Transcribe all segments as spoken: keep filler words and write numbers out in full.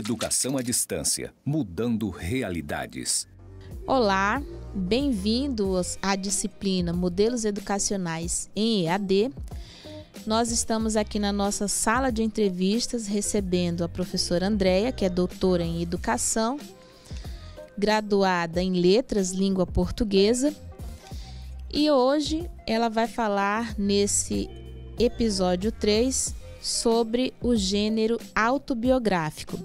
Educação à distância, mudando realidades. Olá, bem-vindos à disciplina Modelos Educacionais em E A D. Nós estamos aqui na nossa sala de entrevistas recebendo a professora Andréia, que é doutora em Educação, graduada em Letras, Língua Portuguesa, e hoje ela vai falar nesse episódio três sobre o gênero autobiográfico.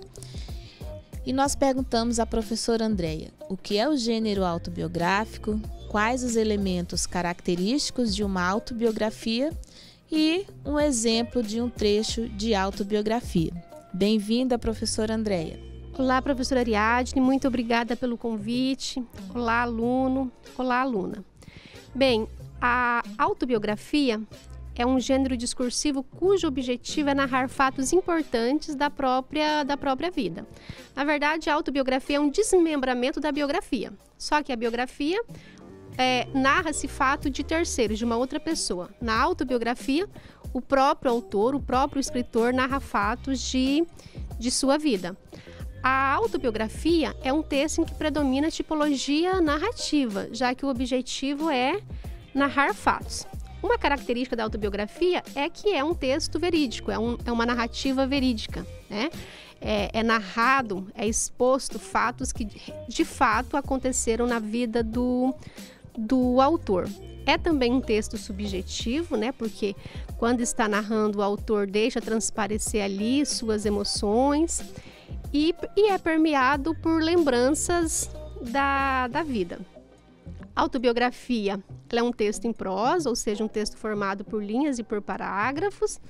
E nós perguntamos à professora Andréia o que é o gênero autobiográfico, quais os elementos característicos de uma autobiografia e um exemplo de um trecho de autobiografia. Bem-vinda, professora Andréia. Olá, professora Ariadne, muito obrigada pelo convite. Olá, aluno. Olá, aluna. Bem, a autobiografia é um gênero discursivo cujo objetivo é narrar fatos importantes da própria, da própria vida. Na verdade, a autobiografia é um desmembramento da biografia. Só que a biografia é, narra-se fato de terceiros, de uma outra pessoa. Na autobiografia, o próprio autor, o próprio escritor narra fatos de, de sua vida. A autobiografia é um texto em que predomina a tipologia narrativa, já que o objetivo é narrar fatos. Uma característica da autobiografia é que é um texto verídico, é, um, é uma narrativa verídica, né? É, é narrado, é exposto fatos que de fato aconteceram na vida do, do autor. É também um texto subjetivo, né? Porque quando está narrando, o autor deixa transparecer ali suas emoções e, e é permeado por lembranças da, da vida. Autobiografia, ela é um texto em prosa, ou seja, um texto formado por linhas e por parágrafos.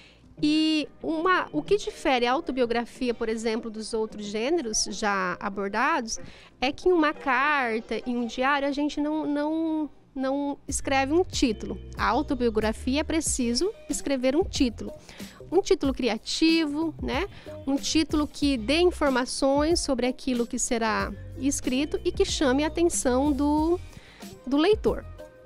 E uma, o que difere a autobiografia, por exemplo, dos outros gêneros já abordados, é que em uma carta, em um diário, a gente não, não, não escreve um título. A autobiografia é preciso escrever um título. Um título criativo, né? Um título que dê informações sobre aquilo que será escrito e que chame a atenção do, do leitor.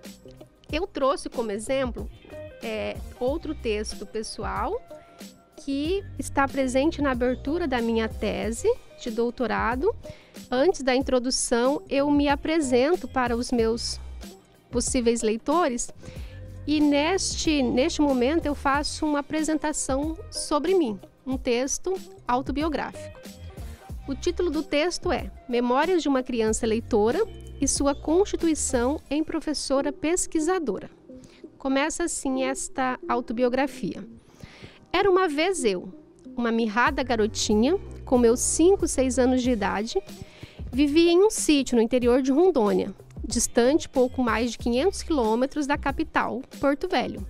Eu trouxe como exemplo é, outro texto pessoal que está presente na abertura da minha tese de doutorado. Antes da introdução, eu me apresento para os meus possíveis leitores e neste, neste momento eu faço uma apresentação sobre mim, um texto autobiográfico. O título do texto é Memórias de uma Criança Leitora e sua constituição em professora pesquisadora. Começa assim esta autobiografia. Era uma vez eu, uma mirrada garotinha, com meus cinco, seis anos de idade, vivia em um sítio no interior de Rondônia, distante pouco mais de quinhentos quilômetros da capital, Porto Velho.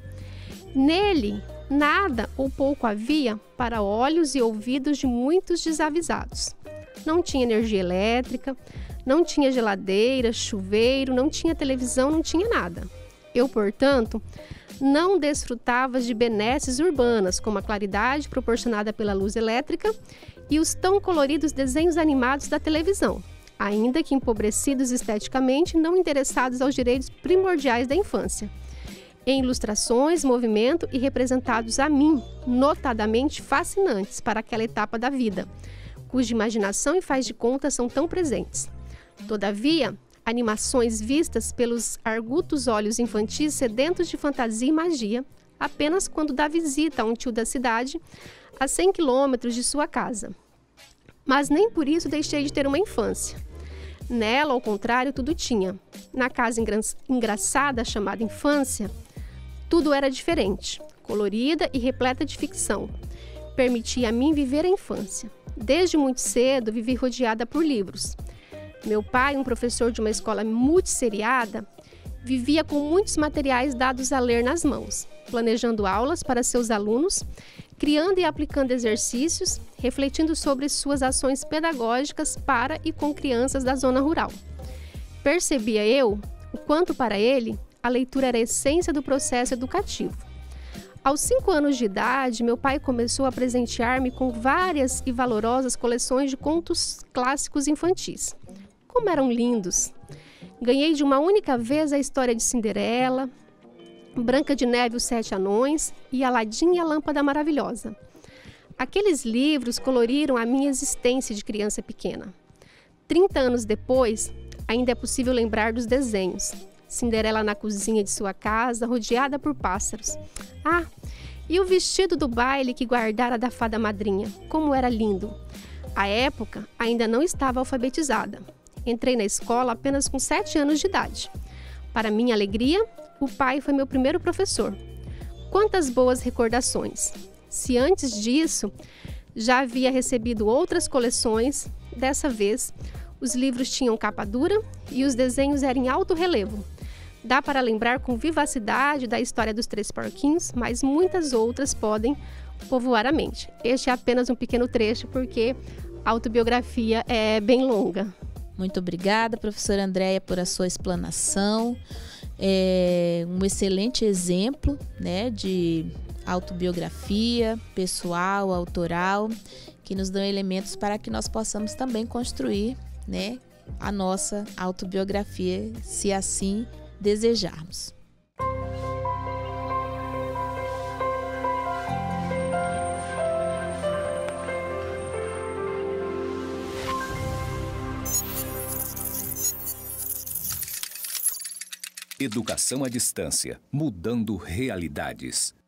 Nele, nada ou pouco havia para olhos e ouvidos de muitos desavisados. Não tinha energia elétrica, não tinha geladeira, chuveiro, não tinha televisão, não tinha nada. Eu, portanto, não desfrutava de benesses urbanas, como a claridade proporcionada pela luz elétrica e os tão coloridos desenhos animados da televisão, ainda que empobrecidos esteticamente, não interessados aos direitos primordiais da infância. Em ilustrações, movimento e representados a mim, notadamente fascinantes para aquela etapa da vida, cuja imaginação e faz de conta são tão presentes. Todavia, animações vistas pelos argutos olhos infantis sedentos de fantasia e magia, apenas quando dá visita a um tio da cidade, a cem quilômetros de sua casa. Mas nem por isso deixei de ter uma infância. Nela, ao contrário, tudo tinha. Na casa engra- engraçada chamada infância, tudo era diferente, colorida e repleta de ficção. Permitia a mim viver a infância. Desde muito cedo, vivi rodeada por livros. Meu pai, um professor de uma escola multisseriada, vivia com muitos materiais dados a ler nas mãos, planejando aulas para seus alunos, criando e aplicando exercícios, refletindo sobre suas ações pedagógicas para e com crianças da zona rural. Percebia eu o quanto para ele a leitura era a essência do processo educativo. Aos cinco anos de idade, meu pai começou a presentear-me com várias e valorosas coleções de contos clássicos infantis. Como eram lindos! Ganhei de uma única vez a história de Cinderela, Branca de Neve e os Sete Anões e Aladim e a Lâmpada Maravilhosa. Aqueles livros coloriram a minha existência de criança pequena. trinta anos depois, ainda é possível lembrar dos desenhos. Cinderela na cozinha de sua casa, rodeada por pássaros. Ah, e o vestido do baile que guardara da fada madrinha, como era lindo! À época, ainda não estava alfabetizada. Entrei na escola apenas com sete anos de idade. Para minha alegria, o pai foi meu primeiro professor. Quantas boas recordações! Se antes disso já havia recebido outras coleções, dessa vez os livros tinham capa dura e os desenhos eram em alto relevo. Dá para lembrar com vivacidade da história dos Três Porquinhos, mas muitas outras podem povoar a mente. Este é apenas um pequeno trecho, porque a autobiografia é bem longa. Muito obrigada, professora Andréia, por a sua explanação. É um excelente exemplo, né, de autobiografia pessoal, autoral, que nos dão elementos para que nós possamos também construir, né, a nossa autobiografia, se assim desejarmos. Educação à distância, mudando realidades.